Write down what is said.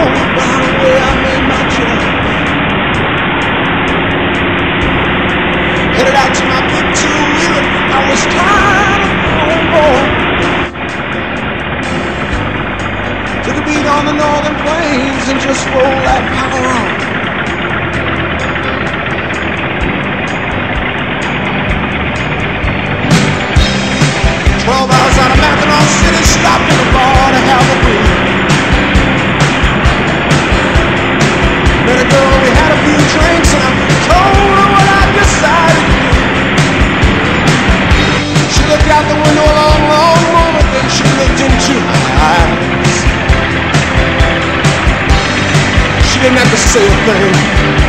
home. Right away I made my choice. Headed out to my big two-wheeler. I was tired of my own boy. Took a beat on the northern plains and just rolled that power on. 12 hours out of Mackinac City, stopped in a bar to have a beer. Met a girl, we had a few drinks, and I told her what I decided to do. She looked out the window a long, long moment, then she looked into my eyes. She didn't have to say a thing.